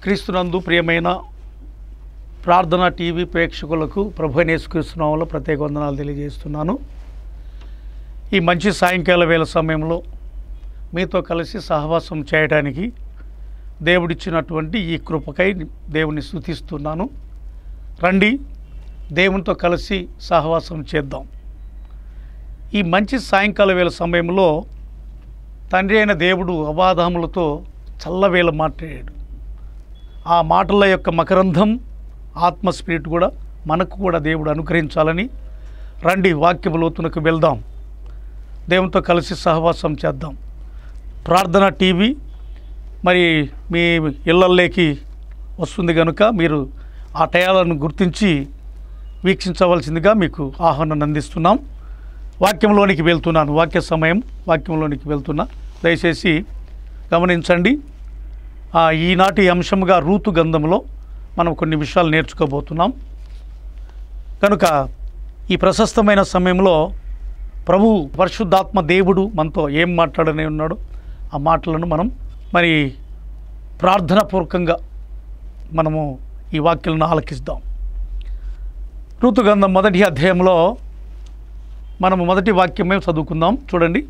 క్రీస్తునందు ప్రియమైన ప్రార్థన టీవీ ప్రేక్షకులకు ప్రభువైన యేసుక్రీస్తు నామములో ప్రత్యేక వందనాలు తెలియజేస్తున్నాను. ఈ మంచి సాయంకాల వేళ సమయంలో మీతో కలిసి సహవాసం చేయడానికి దేవుడిచ్చినటువంటి ఈ కృపకై దేవుని స్తుతిస్తున్నాను. రండి, దేవునితో కలిసి సహవాసం చేద్దాం. ఈ మంచి సాయంకాల వేళ సమయంలో తండ్రి అయిన దేవుడు అబాధాములతో చల్లవేళ మాట్లాడాడు. ఆ మాటల యొక్క మకరంధం ఆత్మ స్పిరిట్ కూడా మనకు కూడా దేవుడు అనుగ్రహించాలని రండి వాక్యము లోతునకు వెళ్దాం, దేవునితో కలిసి సహవాసం చేద్దాం. ప్రార్థన టీవీ మరి మీ ఇళ్ళల్లోకి వస్తుంది కనుక మీరు ఆ టయాలను గుర్తించి వీక్షించవలసిందిగా మీకు ఆహ్వానం అందిస్తున్నాం. వాక్యంలోనికి వెళ్తున్నాను, వాక్యంలోనికి వెళ్తున్నా, దయచేసి గమనించండి. ఈనాటి అంశంగా రూతు గ్రంథంలో మనం కొన్ని విషయాలు నేర్చుకోబోతున్నాం కనుక ఈ ప్రశస్తమైన సమయంలో ప్రభు పరిశుద్ధాత్మ దేవుడు మనతో ఏం మాట్లాడనే ఉన్నాడో ఆ మాటలను మనం మరి ప్రార్థనాపూర్వకంగా మనము ఈ వాక్యాలను ఆలకిస్తాం. రూతు గ్రంథం మొదటి అధ్యాయంలో మనము మొదటి వాక్యమే చదువుకుందాం. చూడండి.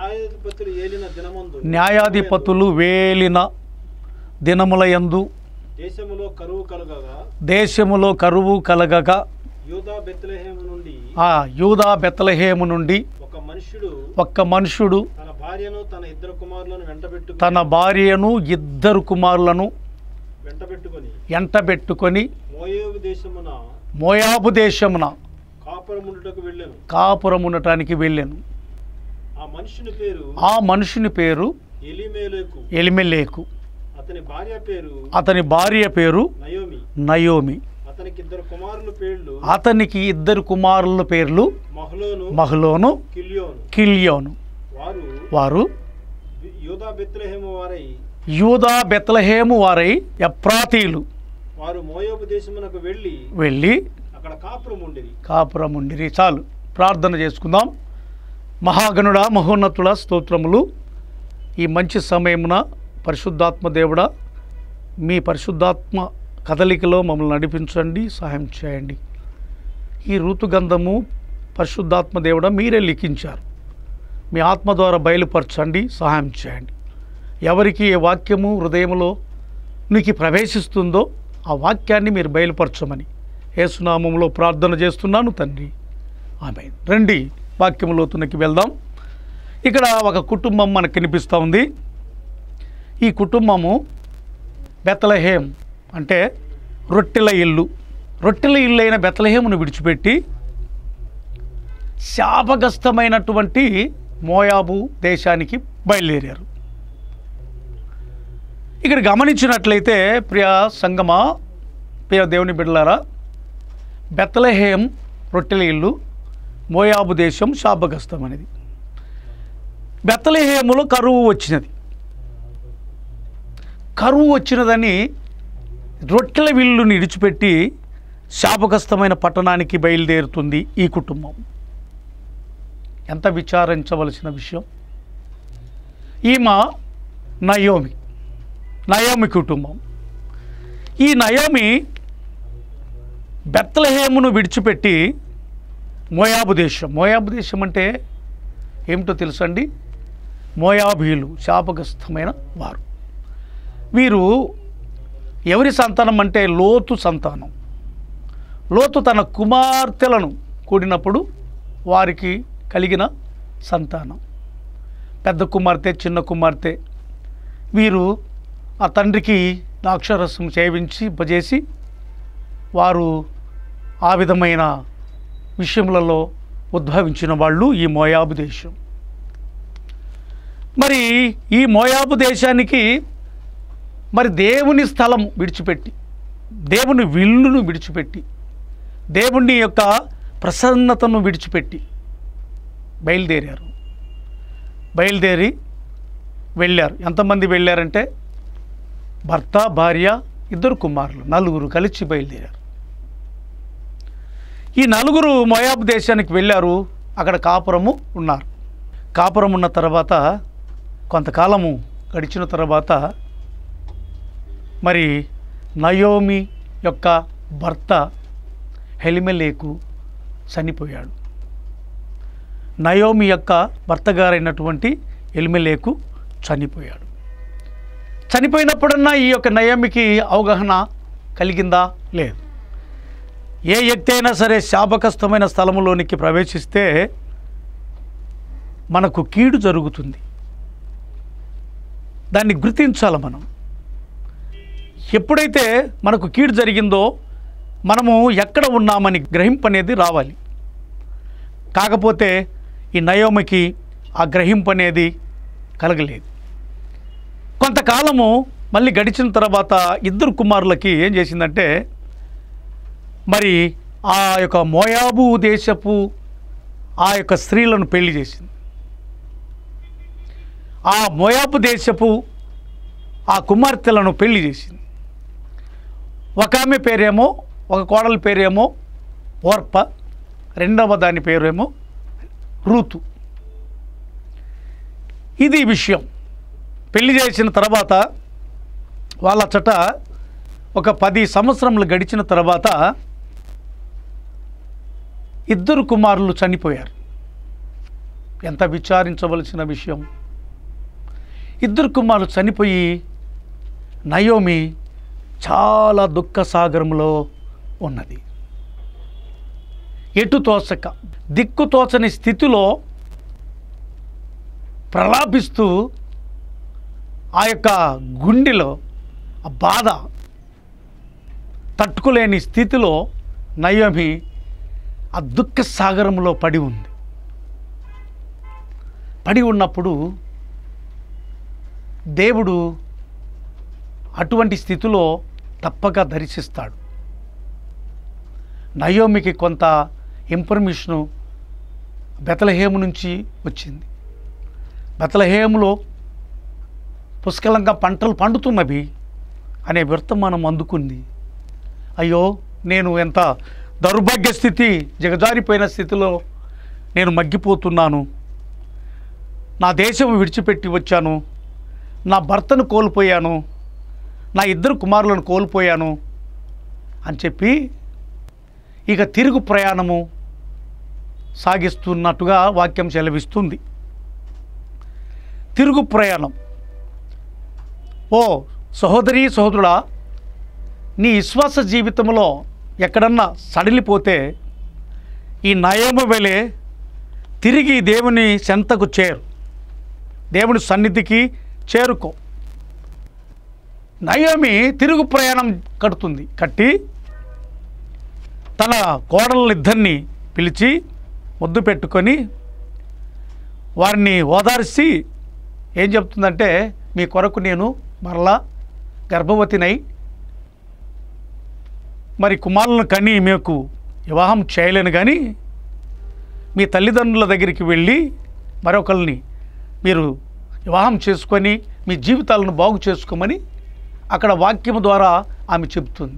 న్యాయాధిపతులు వేలిన దినములయందు దేశములో కరువు కలగగా యూదా బెత్లెహేము నుండి ఒక్క మనుషుడు తన భార్యను ఇద్దరు కుమారులను వెంటబెట్టుకొని మోయాబు దేశమున కాపురముండటానికి వెళ్ళాను. ఆ మనుషుని పేరు ఎలిమెలేకు. అతని భార్య పేరు నయోమి. అతనికి ఇద్దరు కుమారుల పేర్లు మహ్లోను, కిల్యోను. వారు యూదా బెత్లెహేము వారై ఎఫ్రాతీలు. వారు మోయాబు దేశమునకు వెళ్ళి అక్కడ కాపురముండిరి. చాలు, ప్రార్థన చేసుకుందాం. మహాగణుడా, మహోన్నతుడా, స్తోత్రములు. ఈ మంచి సమయమున పరిశుద్ధాత్మ దేవుడా, మీ పరిశుద్ధాత్మ కదలికలో మమ్మల్ని నడిపించండి, సహాయం చేయండి. ఈ రూతు గ్రంథము పరిశుద్ధాత్మ దేవుడా మీరే లిఖించారు. మీ ఆత్మ ద్వారా బయలుపరచండి, సహాయం చేయండి. ఎవరికి ఏ వాక్యము హృదయంలో నీకు ప్రవేశిస్తుందో ఆ వాక్యాన్ని మీరు బయలుపరచమని యేసునామములో ప్రార్థన చేస్తున్నాను తండ్రి, ఆమేన్. రండి వాక్యములోతునకి వెళ్దాం. ఇక్కడ ఒక కుటుంబం మనకు కనిపిస్తూ ఉంది. ఈ కుటుంబము బెత్లెహేం అంటే రొట్టెల ఇల్లు. రొట్టెల ఇల్లు అయిన బెత్లెహేమును విడిచిపెట్టి శాపగ్రస్తమైనటువంటి మోయాబు దేశానికి బయలుదేరారు. ఇక్కడ గమనించినట్లయితే ప్రియ సంగమా, ప్రియ దేవుని బిడ్డలారా, బెత్లెహేం రొట్టెల ఇల్లు, మోయాబు దేశం శాపగ్రస్తం అనేది. బెత్లెహేములో కరువు వచ్చినదని రొట్టెల విల్లుని విడిచిపెట్టి శాపగ్రస్తమైన పట్టణానికి బయలుదేరుతుంది ఈ కుటుంబం. ఎంత విచారించవలసిన విషయం. ఈమె నయోమి కుటుంబం. ఈ నయోమి బెత్లెహేమును విడిచిపెట్టి మోయాబు దేశం అంటే ఏమిటో తెలుసండి? మోయాబీలు శాపగ్రస్తమైన వారు. వీరు ఎవరి సంతానం అంటే లోతు సంతానం. లోతు తన కుమార్తెలను కూడినప్పుడు వారికి కలిగిన సంతానం. పెద్ద కుమార్తె, చిన్న కుమార్తె. వీరు ఆ తండ్రికి ద్రాక్షారసం సేవించి వారు ఆ విధమైన విషయములలో ఉద్భవించిన వాళ్ళు ఈ మోయాబు దేశం. మరి ఈ మోయాబు దేశానికి మరి దేవుని స్థలం విడిచిపెట్టి, దేవుని విల్లును విడిచిపెట్టి, దేవుని యొక్క ప్రసన్నతను విడిచిపెట్టి బయలుదేరి వెళ్ళారు. ఎంతమంది వెళ్ళారంటే భర్త, భార్య, ఇద్దరు కుమారులు, నలుగురు కలిసి బయలుదేరారు. ఈ నలుగురు మోయాబు దేశానికి వెళ్ళారు. అక్కడ కాపురము ఉన్నారు. కాపురం ఉన్న తర్వాత కొంతకాలము గడిచిన తర్వాత మరి నయోమి యొక్క భర్త ఎలీమెలెకు చనిపోయాడు. నయోమి యొక్క భర్త గారైనటువంటి ఎలీమెలెకు చనిపోయాడు. చనిపోయినప్పుడన్నా ఈ యొక్క నయోమికి అవగాహన కలిగిందా? లేదు. ఏ వ్యక్తి అయినా సరే శాపగ్రస్తమైన స్థలములోనికి ప్రవేశిస్తే మనకు కీడు జరుగుతుంది. దాన్ని గుర్తించాలి. మనం ఎప్పుడైతే మనకు కీడు జరిగిందో మనము ఎక్కడ ఉన్నామని గ్రహింపు అనేది రావాలి. కాకపోతే ఈ నయోమికి ఆ గ్రహింపు అనేది కలగలేదు. కొంతకాలము మళ్ళీ గడిచిన తర్వాత ఇద్దరు కుమారులకి ఏం చేసిందంటే, మరి ఆ యొక్క మోయాబు దేశపు ఆ యొక్క స్త్రీలను పెళ్లి చేసింది. ఆ మోయాబు దేశపు ఆ కుమార్తెలను పెళ్లి చేసింది. ఒక ఆమె పేరేమో, ఒక కోడలి పేరేమో ఓర్ప, రెండవ దాని పేరేమో రూతు. ఇది విషయం. పెళ్లి చేసిన తర్వాత వాళ్ళ ఒక 10 సంవత్సరములు గడిచిన తర్వాత ఇద్దరు కుమారులు చనిపోయారు. ఎంత విచారించవలసిన విషయం. ఇద్దరు కుమారులు చనిపోయి నయోమి చాలా దుఃఖ సాగరంలో ఉన్నది. ఎటు తోచక దిక్కు తోచని స్థితిలో ప్రలాపిస్తూ ఆ యొక్క గుండెలో ఆ బాధ తట్టుకోలేని స్థితిలో నయోమి ఆ దుఃఖ సాగరంలో పడి ఉంది. పడి ఉన్నప్పుడు దేవుడు అటువంటి స్థితిలో తప్పక దర్శిస్తాడు. నయోమికి కొంత ఇన్ఫర్మేషను బెత్లెహేము నుంచి వచ్చింది. బెత్లెహేములో పుష్కలంగా పంటలు పండుతున్నవి అనే వర్తమానం అందుకుంది. అయ్యో, నేను ఎంత దౌర్భాగ్య స్థితి, దిగజారిపోయిన స్థితిలో నేను మగ్గిపోతున్నాను. నా దేశం విడిచిపెట్టి వచ్చాను, నా భర్తను కోల్పోయాను, నా ఇద్దరు కుమారులను కోల్పోయాను అని చెప్పి ఇక తిరుగు ప్రయాణము సాగిస్తున్నట్టుగా వాక్యం సెలవిస్తుంది. తిరుగు ప్రయాణం. ఓ సహోదరీ సహోదరుడా, నీ విశ్వాస జీవితంలో ఎక్కడన్నా సడిలిపోతే ఈ నయోమి వలె తిరిగి దేవుని చెంతకు చేరు, దేవుని సన్నిధికి చేరుకో. నయోమి తిరుగు ప్రయాణం కట్టి తన కోడళ్ళిద్దరిని పిలిచి ముద్దు పెట్టుకొని వారిని ఓదార్చి ఏం చెప్తుందంటే, మీ కొరకు నేను మరలా గర్భవతినై మరి కుమారులను కని మీకు వివాహం చేయలేను, కానీ మీ తల్లిదండ్రుల దగ్గరికి వెళ్ళి మరొకరిని మీరు వివాహం చేసుకొని మీ జీవితాలను బాగు చేసుకోమని అక్కడ వాక్యం ద్వారా ఆమె చెబుతుంది.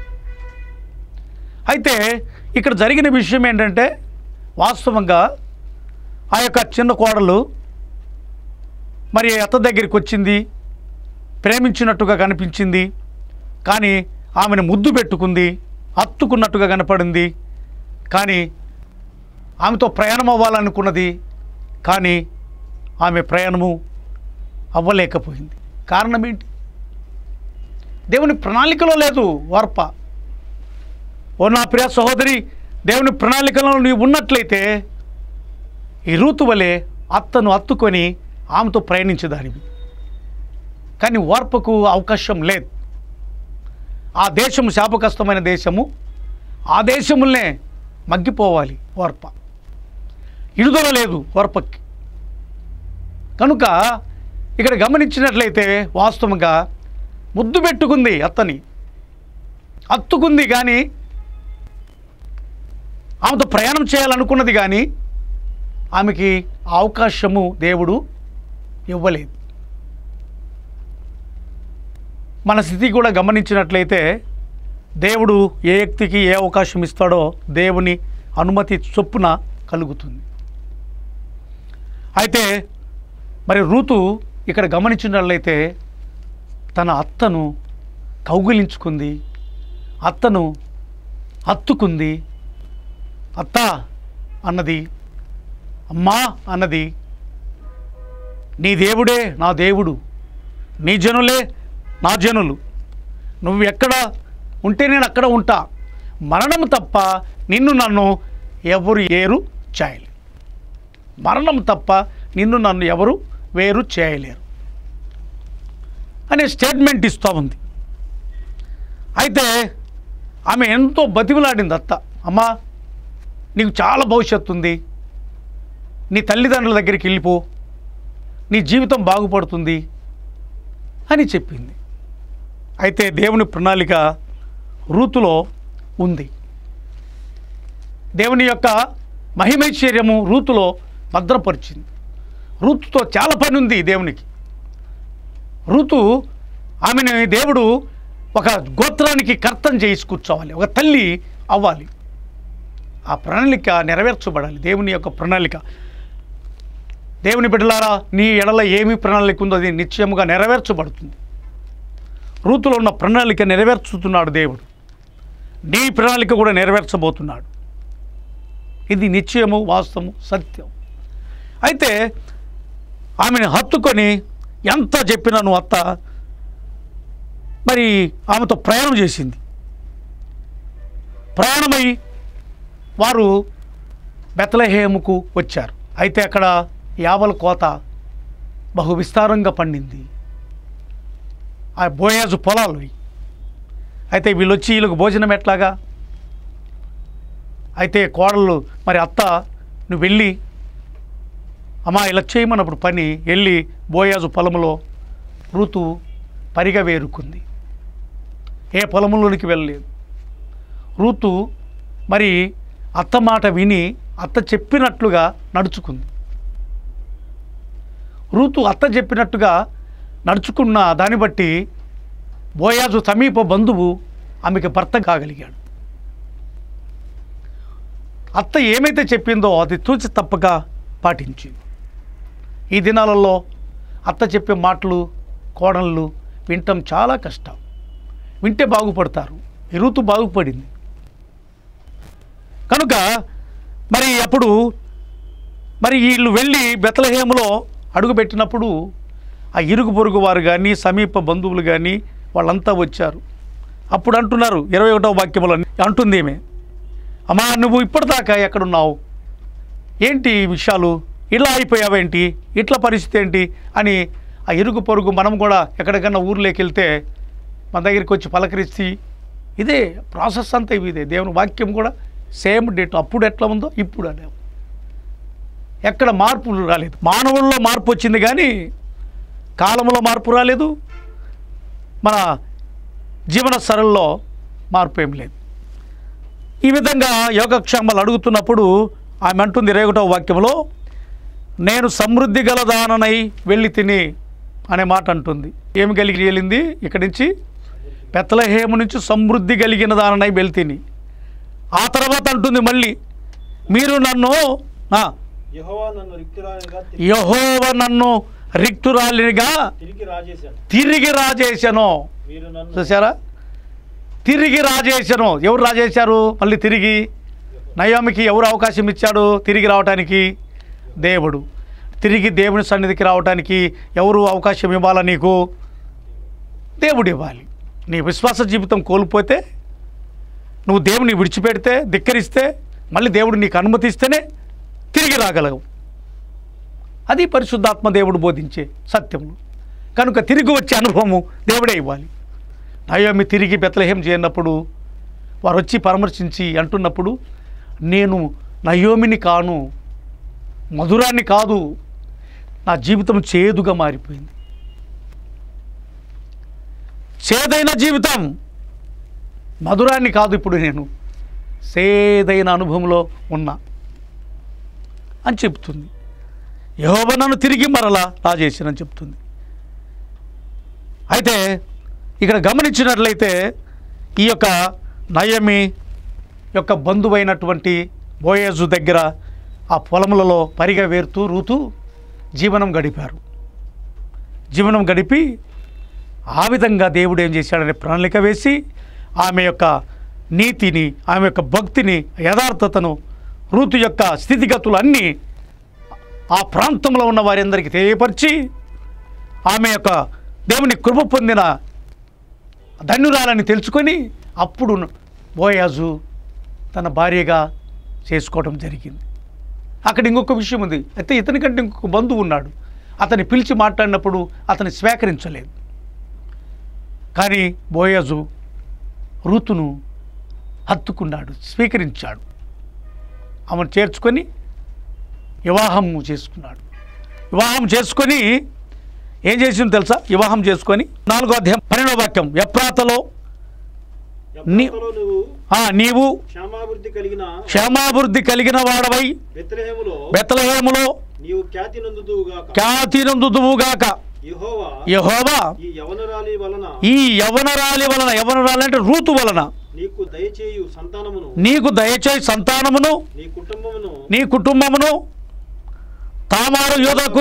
అయితే ఇక్కడ జరిగిన విషయం ఏంటంటే, వాస్తవంగా ఆ యొక్క చిన్న కోడలు మరి అత్త దగ్గరికి వచ్చింది, ప్రేమించినట్టుగా కనిపించింది, కానీ ఆమెను ముద్దు పెట్టుకుంది, హత్తుకున్నట్టుగా కనపడింది, కానీ ఆమెతో ప్రయాణం అవ్వాలనుకున్నది, కానీ ఆమె ప్రయాణము అవ్వలేకపోయింది. కారణం ఏంటి? దేవుని ప్రణాళికలో లేదు ఓర్ప. ఓ నా ప్రియ సహోదరి, దేవుని ప్రణాళికలో నీవు ఉన్నట్లయితే ఈ రూతు వలె అత్తను హత్తుకొని ఆమెతో ప్రయాణించేదానివి. కానీ ఓర్పకు అవకాశం లేదు. ఆ దేశము శాపగ్రస్తమైన దేశము, ఆ దేశములనే మగ్గిపోవాలి ఓర్ప. విడుదల లేదు ఓర్పకి. కనుక ఇక్కడ గమనించినట్లయితే వాస్తవంగా ముద్దు పెట్టుకుంది, అత్తని హత్తుకుంది, కానీ ఆమెతో ప్రయాణం చేయాలనుకున్నది, కానీ ఆమెకి అవకాశము దేవుడు ఇవ్వలేదు. మన స్థితి కూడా గమనించినట్లయితే దేవుడు ఏ వ్యక్తికి ఏ అవకాశం ఇస్తాడో దేవుని అనుమతి చొప్పున కలుగుతుంది. అయితే మరి రూతు ఇక్కడ గమనించినట్లయితే తన అత్తను కౌగిలించుకుంది, అత్తను హత్తుకుంది. అత్త అన్నది, అమ్మా అన్నది. నీ దేవుడే నా దేవుడు, నీ జనులే నా జనులు, నువ్వు ఎక్కడ ఉంటే నేను అక్కడ ఉంటా, మరణం తప్ప నిన్ను నన్ను ఎవరు ఏరు చేయలేరు, మరణం తప్ప నిన్ను నన్ను ఎవరు వేరు చేయలేరు అనే స్టేట్మెంట్ ఇస్తూ ఉంది. అయితే ఆమె ఎంతో బతిమలాడింది అత్త, అమ్మా నీకు చాలా భవిష్యత్తు ఉంది, నీ తల్లిదండ్రుల దగ్గరికి వెళ్ళిపో, నీ జీవితం బాగుపడుతుంది అని చెప్పింది. అయితే దేవుని ప్రణాళిక రూతులో ఉంది. దేవుని యొక్క మహిమైశ్వర్యము రూతులో భద్రపరిచింది. రూతుతో చాలా పని ఉంది దేవునికి. రూతు ఆమెను దేవుడు ఒక గోత్రానికి కర్తం చేసి కూర్చోవాలి, ఒక తల్లి అవ్వాలి. ఆ ప్రణాళిక నెరవేర్చబడాలి. దేవుని యొక్క ప్రణాళిక. దేవుని బిడ్డలారా, నీ ఎడల ఏమి ప్రణాళిక ఉందో అది నిశ్చయముగా నెరవేర్చబడుతుంది. రూతులో ఉన్న ప్రణాళిక నెరవేర్చుతున్నాడు దేవుడు. నీ ప్రణాళిక కూడా నెరవేర్చబోతున్నాడు. ఇది నిశ్చయము, వాస్తవము, సత్యం. అయితే ఆమెను హత్తుకొని ఎంత చెప్పినాను అత్త మరి ఆమెతో ప్రయాణం చేసింది. ప్రయాణమై వారు బెత్లెహేముకు వచ్చారు. అయితే అక్కడ యావల కోత బహు విస్తారంగా పండింది, ఆ బోయాజు పొలాలు. అయితే వీళ్ళు వచ్చి వీళ్ళకు భోజనం ఎట్లాగా? అయితే కోడళ్ళు మరి అత్త నువ్వు వెళ్ళి అమ్మా ఇలా చేయమన్నప్పుడు పని వెళ్ళి బోయాజు పొలంలో రూతు పరిగ వేరుకుంది. ఏ పొలంలోనికి వెళ్ళలేదు. రూతు మరి అత్త మాట విని అత్త చెప్పినట్లుగా నడుచుకుంది. రూతు అత్త చెప్పినట్టుగా నడుచుకున్న దాన్ని బట్టి బోయాజు సమీప బంధువు ఆమెకి భర్త కాగలిగాడు. అత్త ఏమైతే చెప్పిందో అది తూచి తప్పక పాటించింది. ఈ దినాలలో అత్త చెప్పే మాటలు కోడళ్ళు వినటం చాలా కష్టం. వింటే బాగుపడతారు. ఈ రూతు బాగుపడింది కనుక మరి అప్పుడు మరి వీళ్ళు వెళ్ళి బెత్లెహేములో అడుగుపెట్టినప్పుడు ఆ ఇరుగు పొరుగు వారు కానీ సమీప బంధువులు కానీ వాళ్ళంతా వచ్చారు. అప్పుడు అంటున్నారు 21వ వాక్యంలో అంటుంది ఏమే, అమ్మా నువ్వు ఇప్పటిదాకా ఎక్కడున్నావు, ఏంటి విషయాలు, ఇలా అయిపోయావేంటి, ఇట్లా పరిస్థితి ఏంటి అని ఆ ఇరుగు పొరుగు మనం కూడా ఎక్కడికన్నా ఊర్లోకి వెళ్తే మన దగ్గరికి వచ్చి పలకరిస్తే ఇదే ప్రాసెస్ అంతా ఇదే. దేవుని వాక్యం కూడా సేమ్ డేట్, అప్పుడు ఎట్లా ఉందో ఇప్పుడు అనే, ఎక్కడ మార్పు రాలేదు. మానవుల్లో మార్పు వచ్చింది కానీ కాలంలో మార్పు రాలేదు, మన జీవన సరళిలో మార్పు ఏం లేదు. ఈ విధంగా యోగక్షేమాలు అడుగుతున్నప్పుడు ఆమె అంటుంది 21వ వాక్యంలో, నేను సమృద్ధి గల దాననై వెళ్ళి తిని అనే మాట అంటుంది. ఏమి కలిగి వెళ్ళింది? ఇక్కడి నుంచి బెత్లెహేము నుంచి సమృద్ధి కలిగిన దాననై వెళ్ళి తిని. ఆ తర్వాత అంటుంది మళ్ళీ, మీరు నన్ను యెహోవా నన్ను రిక్తురాలినిగా తిరిగి రాజేశాను. చూసారా, తిరిగి రాజేశాను. ఎవరు రాజేశారు? మళ్ళీ తిరిగి నయోమికి ఎవరు అవకాశం ఇచ్చాడు తిరిగి రావటానికి? దేవుడు. తిరిగి దేవుని సన్నిధికి రావటానికి ఎవరు అవకాశం ఇవ్వాలా? నీకు దేవుడు ఇవ్వాలి. నీ విశ్వాస జీవితం కోల్పోతే, నువ్వు దేవుని విడిచిపెడితే, ధిక్కరిస్తే, మళ్ళీ దేవుడు నీకు అనుమతిస్తేనే తిరిగి రాగలవు. అది పరిశుద్ధాత్మ దేవుడు బోధించే సత్యములు. కనుక తిరిగి వచ్చే అనుభవము దేవుడే ఇవ్వాలి. నయోమి తిరిగి బెత్లెహేం చేయనప్పుడు వారు వచ్చి పరామర్శించి అంటున్నప్పుడు, నేను నయోమిని కాను, మధురాన్ని కాదు, నా జీవితం చేదుగా మారిపోయింది. చేదైన జీవితం, మధురాన్ని కాదు, ఇప్పుడు నేను సేదైన అనుభవంలో ఉన్నా అని చెప్తుంది. యెహోవా నన్ను తిరిగి మరలా రాజేసినని చెప్తుంది. అయితే ఇక్కడ గమనించినట్లయితే ఈ యొక్క నయోమి యొక్క బంధువైనటువంటి బోయేజు దగ్గర ఆ పొలములలో పరిగ వేరుతూ రూతు జీవనం గడిపారు. జీవనం గడిపి ఆ విధంగా దేవుడు ఏం చేశాడనే ప్రణాళిక వేసి ఆమె యొక్క నీతిని, ఆమె యొక్క భక్తిని, యథార్థతను, రూతు యొక్క స్థితిగతులు అన్నీ ఆ ప్రాంతంలో ఉన్న వారందరికీ తెలియపరిచి ఆమె యొక్క దేవుని కృప పొందిన ధన్యురాలని తెలుసుకొని అప్పుడు బోయాజు తన భార్యగా చేసుకోవడం జరిగింది. అక్కడ ఇంకొక విషయం ఉంది. అయితే ఇతనికంటే ఇంకొక బంధువు ఉన్నాడు. అతన్ని పిలిచి మాట్లాడినప్పుడు అతన్ని స్వీకరించలేదు. కానీ బోయాజు రూతును హత్తుకున్నాడు, స్వీకరించాడు. ఆమెను చేర్చుకొని వివాహం చేసుకున్నాడు. వివాహం చేసుకొని ఏం చేసిందో తెలుసా? వివాహం చేసుకొని 4వ అధ్యాయం 12వ వాక్యం, ఎఫ్రాతలో నీవు క్షేమాభివృద్ధి కలిగిన వాడవై బెత్లెహేములో ఖ్యాతి నొందుదువుగాక. యెహోవా ఈ యవనరాలి వలన, యవనరాలి అంటే రూతు వలన నీకు దయచేయు సంతానమును నీ కుటుంబమును తామారు యోధకు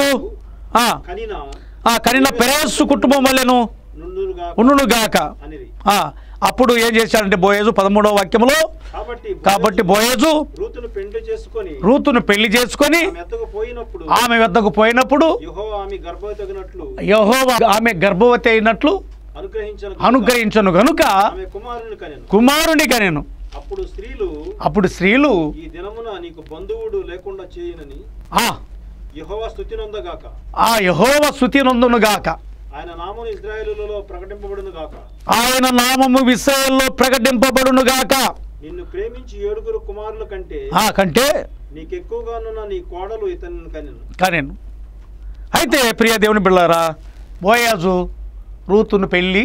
కనిన పెరేసు కుటుంబం వలెను ఉండునుగాక. అప్పుడు ఏం చేశాడంటే బోయేజు 13వ వాక్యములో, కాబట్టి బోయేజు రూతును పెళ్లి చేసుకొని ఆమె వద్దకు పోయినప్పుడు యెహోవా ఆమె గర్భవతి అయినట్లు అనుగ్రహించను గనుక కుమారుని కనెను. అప్పుడు స్త్రీలు ఈ దినమున నీకు బంధువుడు లేకుండా చేయనని యెహోవా స్తుతి నొందునుగాక. ఆయన నామము ఇశ్రాయేలులో ప్రకటింపబడునుగాక. ఆయన నామము ఇశ్రాయేలులో ప్రకటింపబడునుగాక. నిన్ను ప్రేమించి 7 కుమారుల కంటే నీకు ఎక్కువగానున్న నీ కోడలు ఇతన్ని కనెను. అయితే ప్రియ దేవుని బిడ్డలారా, బోయాజు రూతును పెళ్లి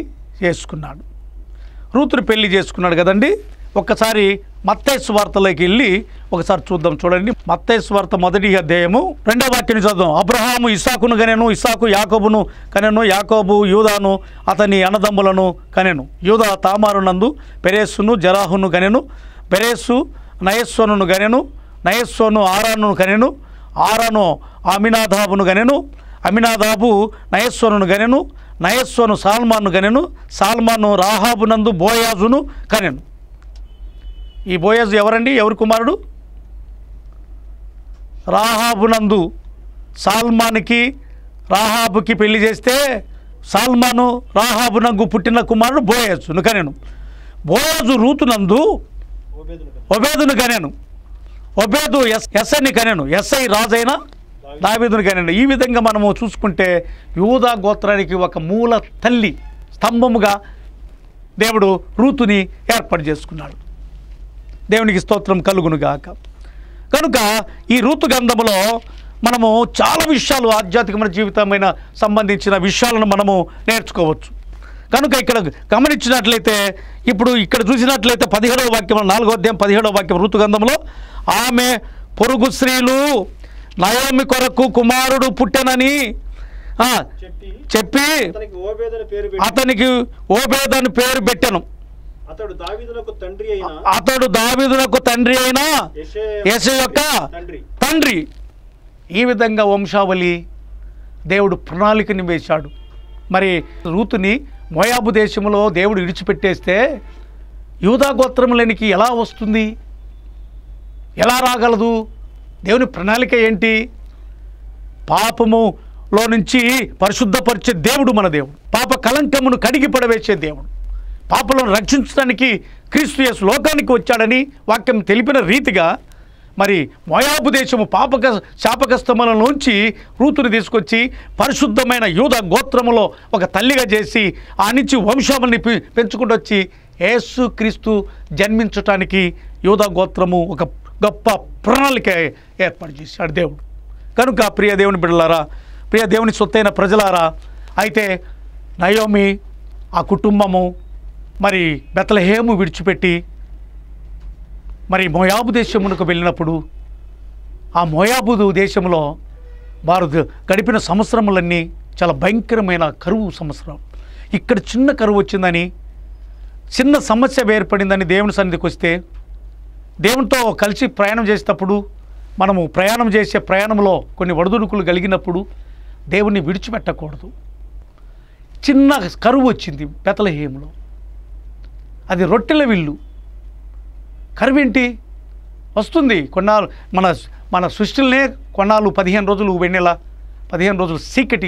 చేసుకున్నాడు కదండి. ఒక్కసారి మత్తయి సువార్తలోకి వెళ్ళి ఒకసారి చూద్దాం. చూడండి, మత్తయి సువార్త 1వ అధ్యాయము 2వ వాక్యాన్ని చదువుదాం. అబ్రహాము ఇస్సాకును కనెను, ఇస్సాకు యాకోబును కనెను, యాకోబు యూదాను అతని అన్నదమ్ములను కనెను. యూదా తామారునందు పెరేసును జరాహును కనెను, పెరేసు నయస్సోనును కనెను, నయస్సోను ఆరానును కనెను, ఆరాను అమినాదాబును కనెను, అమినాదాబు నయస్సోనును కనెను, నయస్సోను సాల్మాను కనెను, సాల్మాను రాహాబునందు బోయాజును కనెను. ఈ బోయాజు ఎవరండి? ఎవరి కుమారుడు? రాహాబునందు సాల్మాన్కి రాహాబుకి పెళ్లి చేస్తే సాల్మాను రాహాబునందు పుట్టిన కుమారుడు బోయాజును కనెను. బోయాజు రూతునందు ఒబేదును కనెను, ఒబేదు ఎస్ఐని కనెను, ఎస్ఐ రాజైన దావీదును కనెను. ఈ విధంగా మనము చూసుకుంటే యూదా గోత్రానికి ఒక మూల తల్లి స్తంభముగా దేవుడు రూతుని ఏర్పాటు చేసుకున్నాడు. దేవునికి స్తోత్రం కలుగునుగాక. కనుక ఈ రూతు గ్రంథములో మనము చాలా విషయాలు, ఆధ్యాత్మికమైన జీవితమైన సంబంధించిన విషయాలను మనము నేర్చుకోవచ్చు. కనుక ఇక్కడ గమనించినట్లయితే, ఇప్పుడు ఇక్కడ చూసినట్లయితే 17వ వాక్యం, 4వ అధ్యాయం 17వ వాక్యం, రూతు గ్రంథంలో ఆమె పొరుగు స్త్రీలు నయోమి కొరకు కుమారుడు పుట్టెనని చెప్పి అతనికి ఓబేదని పేరు పెట్టెను. అతడు దావీదునకు తండ్రి అయిన యేసే యొక్క తండ్రి. ఈ విధంగా వంశావళి దేవుడు ప్రణాళికని వేశాడు. మరి రూతుని మోయాబు దేశంలో దేవుడు విడిచిపెట్టేస్తే యూదా గోత్రములనికి ఎలా వస్తుంది? ఎలా రాగలదు? దేవుని ప్రణాళిక ఏంటి? పాపములో నుంచి పరిశుద్ధపరిచే దేవుడు మన దేవుడు. పాప కలంకమును కడిగి పడవేసే దేవుడు. పాపలను రక్షించడానికి క్రీస్తు యేసు లోకానికి వచ్చాడని వాక్యం తెలిపిన రీతిగా మరి మోయాబు దేశము శాపకస్తములలోంచి రూతుని తీసుకొచ్చి పరిశుద్ధమైన యూదా గోత్రములో ఒక తల్లిగా చేసి ఆ నుంచి వంశావళిని పెంచుకుంటూ వచ్చి యేసు క్రీస్తు జన్మించటానికి యూదా గోత్రము ఒక గొప్ప ప్రణాళిక ఏర్పాటు చేశాడు దేవుడు. కనుక ప్రియ దేవుని బిడ్డలారా, ప్రియ దేవుని సొత్తైన ప్రజలారా, అయితే నయోమి ఆ కుటుంబము మరి బెత్లెహేము విడిచిపెట్టి మరి మోయాబు దేశమునకు వెళ్ళినప్పుడు ఆ మోయాబు దేశంలో వారు గడిపిన సంవత్సరములన్నీ చాలా భయంకరమైన కరువు సంవత్సరం. ఇక్కడ చిన్న కరువు వచ్చిందని, చిన్న సమస్య ఏర్పడిందని దేవుని సన్నిధికి వస్తే, దేవునితో కలిసి ప్రయాణం చేసేటప్పుడు మనము ప్రయాణం చేసే ప్రయాణంలో కొన్ని ఒడిదుడుకులు కలిగినప్పుడు దేవుణ్ణి విడిచిపెట్టకూడదు. చిన్న కరువు వచ్చింది బెత్లెహేములో. అది రొట్టెల విల్లు. కరువేంటి వస్తుంది కొన్నాళ్ళు, మన సృష్టిలనే కొన్నాళ్ళు 15 రోజులు వెన్నెల, 15 రోజులు చీకటి,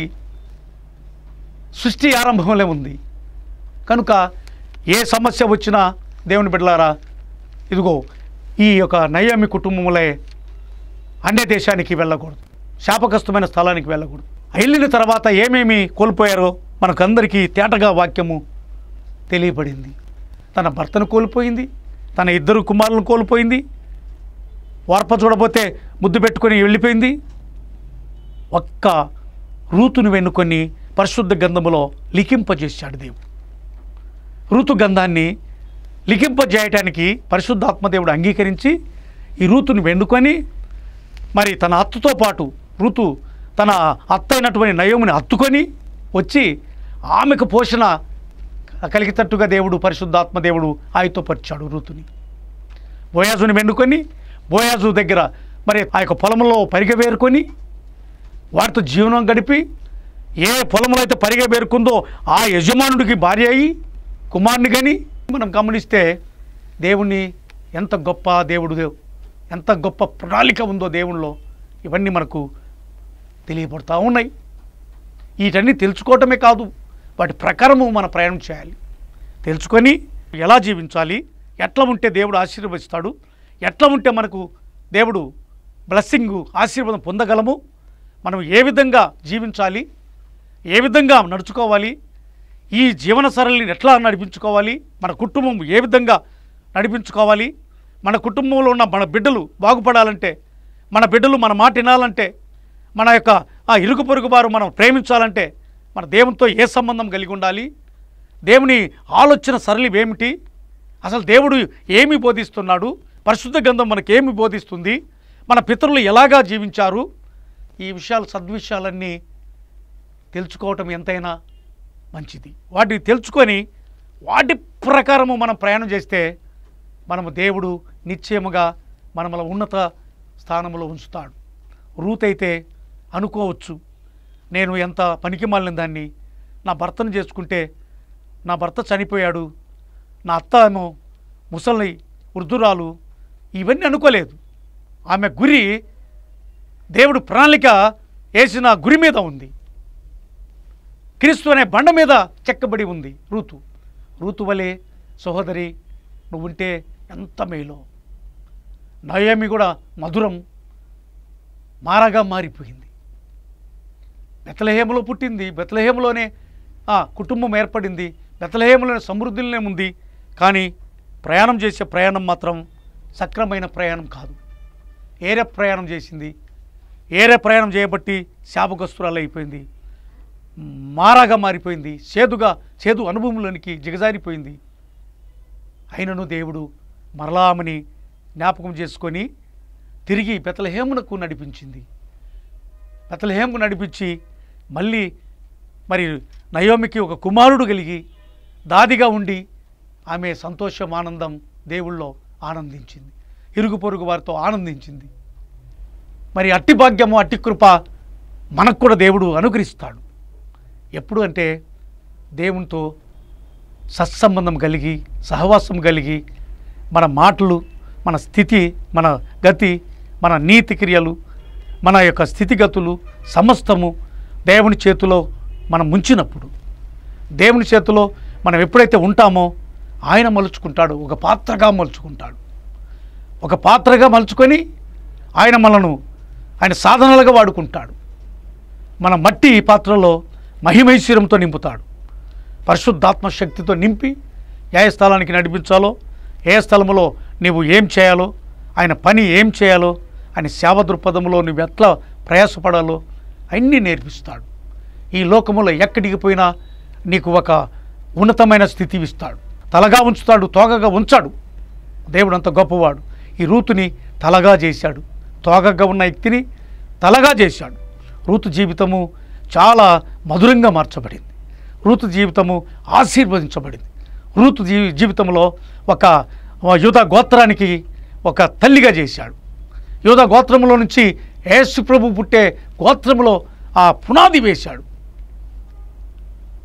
సృష్టి ఆరంభంలో ఉంది. కనుక ఏ సమస్య వచ్చినా దేవుని బిడ్డలారా, ఇదిగో ఈ యొక్క నయోమి కుటుంబంలో అన్య దేశానికి వెళ్ళకూడదు, శాపగ్రస్తమైన స్థలానికి వెళ్ళకూడదు. వెళ్ళిన తర్వాత ఏమేమి కోల్పోయారో మనకందరికీ తేటగా వాక్యము తెలియబడింది. తన భర్తను కోల్పోయింది, తన 2 కుమారులను కోల్పోయింది, వార్ప చూడబోతే ముద్దు పెట్టుకొని వెళ్ళిపోయింది. ఒక్క రూతును వెన్నుకొని పరిశుద్ధ గ్రంథములో లిఖింపజేశాడు దేవుడు. రూతు గ్రంథాన్ని లిఖింపజేయటానికి పరిశుద్ధాత్మదేవుడు అంగీకరించి ఈ రూతును వెన్నుకొని మరి తన అత్తతో పాటు రూతు తన అత్త అయినటువంటి నయోమిని హత్తుకొని వచ్చి ఆమెకు పోషణ కలిగేటట్టుగా దేవుడు పరిశుద్ధాత్మదేవుడు ఆయుధపరిచాడు రూతుని. బోయాజుని వెన్నుకొని బోయాజు దగ్గర మరి ఆ యొక్క పొలంలో పరిగెవేరుకొని వారితో జీవనం గడిపి ఏ పొలంలో అయితే పరిగెవేరుకుందో ఆ యజమానుడికి భార్య అయి కుమారుని కానీ మనం గమనిస్తే దేవుణ్ణి ఎంత గొప్ప దేవుడు, ఎంత గొప్ప ప్రణాళిక ఉందో దేవునిలో, ఇవన్నీ మనకు తెలియబడుతూ ఉన్నాయి. వీటన్నీ తెలుసుకోవటమే కాదు, వాటి ప్రకారము మన ప్రయాణం చేయాలి. తెలుసుకొని ఎలా జీవించాలి, ఎట్లా ఉంటే దేవుడు ఆశీర్వదిస్తాడు, ఎట్లా ఉంటే మనకు దేవుడు బ్లెస్సింగ్ ఆశీర్వాదం పొందగలము, మనం ఏ విధంగా జీవించాలి, ఏ విధంగా నడుచుకోవాలి, ఈ జీవన సరళిని ఎట్లా నడిపించుకోవాలి, మన కుటుంబం ఏ విధంగా నడిపించుకోవాలి, మన కుటుంబంలో ఉన్న మన బిడ్డలు బాగుపడాలంటే, మన బిడ్డలు మన మాట వినాలంటే, మన యొక్క ఆ ఇరుగు పొరుగు వారు మనం ప్రేమించాలంటే మన దేవునితో ఏ సంబంధం కలిగి ఉండాలి, దేవుని ఆలోచన సరళి ఏమిటి, అసలు దేవుడు ఏమి బోధిస్తున్నాడు, పరిశుద్ధ గ్రంథం మనకేమి బోధిస్తుంది, మన పితరులు ఎలాగా జీవించారు, ఈ విషయాలు సద్విషయాలన్నీ తెలుసుకోవటం ఎంతైనా మంచిది. వాటిని తెలుసుకొని వాటి ప్రకారము మనం ప్రయాణం చేస్తే మనము దేవుడు నిశ్చయముగా మనమల ఉన్నత స్థానంలో ఉంచుతాడు. రూత్ అయితే అనుకోవచ్చు, నేను ఎంత పనికి మాలిన దాన్ని, నా భర్తను చేసుకుంటే నా భర్త చనిపోయాడు, నా అత్త ఏమో ముసలి వృద్ధురాలు, ఇవన్నీ అనుకోలేదు. ఆమె గురి దేవుడు ప్రణాళిక వేసిన గురి మీద ఉంది, క్రీస్తు అనే బండ మీద చెక్కబడి ఉంది. రూతు వలె సహోదరి నువ్వుంటే ఎంత మేలో. నయోమి కూడా మధురం మారగా మారిపోయింది. బెత్లెహేములో పుట్టింది, బెత్లెహేములోనే కుటుంబం ఏర్పడింది, బెత్లెహేములోనే సమృద్ధిలోనే ఉంది. కానీ ప్రయాణం చేసే ప్రయాణం మాత్రం సక్రమైన ప్రయాణం కాదు. ఏరే ప్రయాణం చేసింది, ఏరే ప్రయాణం చేయబట్టి శాపగ్రస్తురాలు అయిపోయింది, మారాగా మారిపోయింది, చేదు అనుభవంలోనికి దిగజారిపోయింది. అయినను దేవుడు మరలా ఆమెని జ్ఞాపకం చేసుకొని తిరిగి బెత్లెహేమునకు నడిపించింది. బెత్లెహేముకు నడిపించి మళ్ళీ మరి నయోమికి ఒక కుమారుడు కలిగి దాదిగా ఉండి ఆమె సంతోషం ఆనందం దేవుళ్ళో ఆనందించింది, ఇరుగు పొరుగు వారితో ఆనందించింది. మరి అట్టి భాగ్యము అట్టి కృప మనకు కూడా దేవుడు అనుగ్రహిస్తాడు. ఎప్పుడు అంటే దేవునితో సత్సంబంధం కలిగి సహవాసం కలిగి మన మాటలు, మన స్థితి, మన గతి, మన నీతి క్రియలు, మన యొక్క స్థితిగతులు సమస్తము దేవుని చేతిలో మనం ఉంచినప్పుడు, దేవుని చేతిలో మనం ఎప్పుడైతే ఉంటామో ఆయన మలుచుకుంటాడు, ఒక పాత్రగా మలుచుకుంటాడు. ఒక పాత్రగా మలుచుకొని ఆయన మనను ఆయన సాధనలుగా వాడుకుంటాడు. మన మట్టి పాత్రలో మహిమైశ్వర్యంతో నింపుతాడు. పరిశుద్ధాత్మ శక్తితో నింపి ఏ స్థలానికి నడిపించాలో, ఏ స్థలంలో నీవు ఏం చేయాలో, ఆయన పని ఏం చేయాలో, ఆయన సేవ దృక్పథంలో నువ్వు ఎట్లా ప్రయాసపడాలో అన్నీ నేర్పిస్తాడు. ఈ లోకములో ఎక్కడికి పోయినా నీకు ఒక ఉన్నతమైన స్థితి ఇస్తాడు. తలగా ఉంచుతాడు, తోగగా ఉంచాడు. దేవుడు అంత గొప్పవాడు. ఈ రూతుని తలగా చేశాడు, తోగగా ఉన్న వ్యక్తిని తలగా చేశాడు. రూతు జీవితము చాలా మధురంగా మార్చబడింది. రూతు జీవితము ఆశీర్వదించబడింది. రూతు జీవితంలో ఒక యూదా గోత్రానికి ఒక తల్లిగా చేశాడు. యూదా గోత్రంలో నుంచి యేసు ప్రభు పుట్టే గోత్రంలో ఆ పునాది వేశాడు.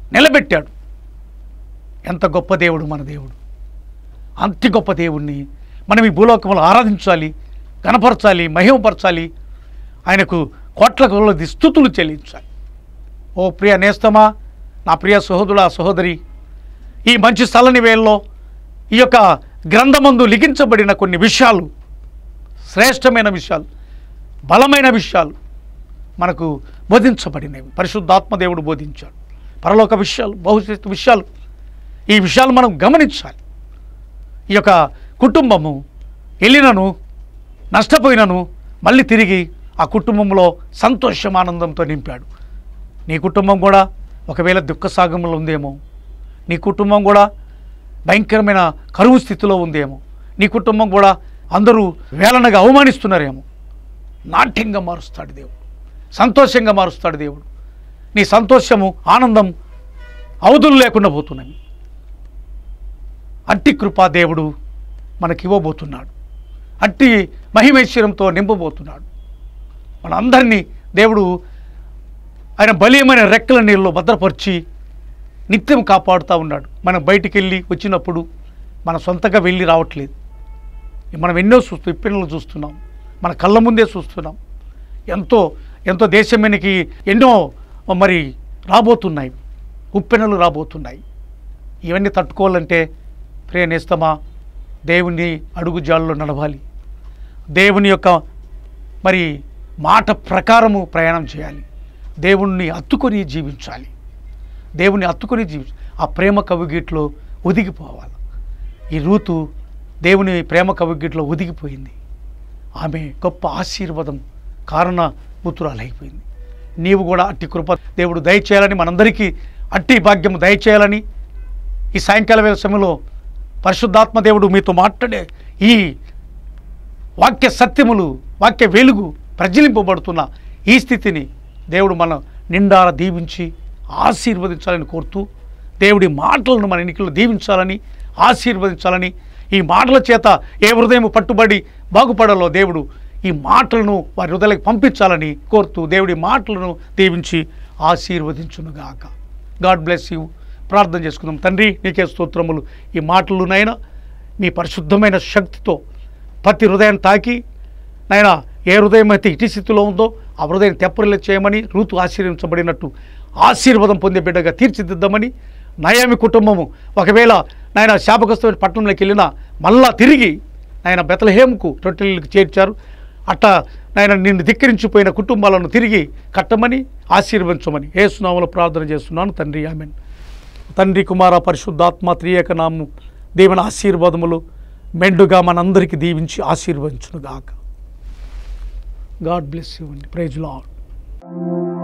నిలబెట్టాడు. ఎంత గొప్ప దేవుడు మన దేవుడు! అంత గొప్ప దేవుణ్ణి మనం ఈ భూలోకంలో ఆరాధించాలి, కనపరచాలి, మహిమపరచాలి, ఆయనకు కోట్ల కొలది స్తుతులు చెల్లించాలి. ఓ ప్రియ నేస్తమా, నా ప్రియ సహోదరుడా సహోదరి, ఈ మంచి స్థలని వేళలో ఈ యొక్క గ్రంథమందు లిఖించబడిన కొన్ని విషయాలు, శ్రేష్టమైన విషయాలు, బలమైన విషయాలు మనకు బోధించబడినవి. పరిశుద్ధాత్మదేవుడు బోధించాడు. పరలోక విషయాలు, భవిష్యత్తు విషయాలు, ఈ విషయాలు మనం గమనించాలి. ఈ యొక్క కుటుంబము వెళ్ళినను నష్టపోయినను మళ్ళీ తిరిగి ఆ కుటుంబంలో సంతోషం, ఆనందంతో నింపాడు. నీ కుటుంబం కూడా ఒకవేళ దుఃఖసాగంలో ఉందేమో, నీ కుటుంబం కూడా భయంకరమైన కరువు స్థితిలో ఉందేమో, నీ కుటుంబం కూడా అందరూ వేలనగా అవమానిస్తున్నారేమో, నాట్యంగా మారుస్తాడు దేవుడు, సంతోషంగా మారుస్తాడు దేవుడు. నీ సంతోషము, ఆనందం అవధులు లేకుండా పోతున్నాయి. అట్టి కృపా దేవుడు మనకివ్వబోతున్నాడు. అట్టి మహిమైశ్వర్యంతో నింపబోతున్నాడు. మనందరినీ దేవుడు ఆయన బలీయమైన రెక్కల నీళ్ళలో భద్రపరిచి నిత్యం కాపాడుతూ ఉన్నాడు. మనం బయటికి వెళ్ళి వచ్చినప్పుడు మన సొంతగా వెళ్ళి రావట్లేదు. మనం ఎన్నో ఇప్పినలు చూస్తున్నాం, మన కళ్ళ ముందే చూస్తున్నాం. ఎంతో ఎంతో దేశమేనికి ఎన్నో మరి రాబోతున్నాయి, ఉప్పెనలు రాబోతున్నాయి. ఇవన్నీ తట్టుకోవాలంటే ప్రియ నేస్తమా, దేవుని అడుగుజాడలో నడవాలి. దేవుని యొక్క మరి మాట ప్రకారము ప్రయాణం చేయాలి. దేవుణ్ణి హత్తుకొని జీవించాలి. దేవుని హత్తుకొని ఆ ప్రేమ కవిగిట్లో ఒదిగిపోవాలి. ఈ రూతు దేవుని ప్రేమ కవిగిట్లో ఒదిగిపోయింది. ఆమె గొప్ప ఆశీర్వాదం కారణపుత్రురాలైపోయింది. నీవు కూడా అట్టి కృప దేవుడు దయచేయాలని, మనందరికీ అట్టి భాగ్యము దయచేయాలని ఈ సాయంకాల వేళ సమయంలో పరిశుద్ధాత్మ దేవుడు మీతో మాట్లాడే ఈ వాక్య సత్యములు, వాక్య వెలుగు ప్రజ్వలింపబడుతున్న ఈ స్థితిని దేవుడు మన నిండారా దీవించి ఆశీర్వదించాలని కోరుతూ, దేవుడి మాటలను మన ఎన్నికల్లో దీవించాలని, ఆశీర్వదించాలని, ఈ మాటల చేత ఏ హృదయం పట్టుబడి బాగుపడాలో దేవుడు ఈ మాటలను వారి హృదయాలకు పంపించాలని కోరుతూ దేవుడి మాటలను దీవించి ఆశీర్వదించునుగాక. God bless you. ప్రార్థన చేసుకుందాం. తండ్రి, నీకే స్తోత్రములు. ఈ మాటలునైనా మీ పరిశుద్ధమైన శక్తితో ప్రతి హృదయాన్ని తాకి, నైనా ఏ హృదయం అయితే ఇటు స్థితిలో ఉందో ఆ హృదయం తెప్పరిల్ల చేయమని, రూతు ఆశీర్వించబడినట్టు ఆశీర్వాదం పొందే బిడ్డగా తీర్చిదిద్దామని, నయామి కుటుంబము ఒకవేళ నాయన శాపగ్రస్తమైన పట్టణంలోకి వెళ్ళినా మళ్ళా తిరిగి నాయన బెత్లెహేముకు రొట్టెలకు చేర్చారు. అట్టా నాయన నిన్ను ధిక్కరించిపోయిన కుటుంబాలను తిరిగి కట్టమని, ఆశీర్వదించమని యేసు నామములో ప్రార్థన చేస్తున్నాను తండ్రి. ఆమేన్. తండ్రి, కుమార, పరిశుద్ధాత్మ త్రియేక నామము దేవుని ఆశీర్వాదములు మెండుగా మనందరికీ దీవించి ఆశీర్వదించునుగాక. గాడ్ బ్లెస్ యూ అండి. Praise lord.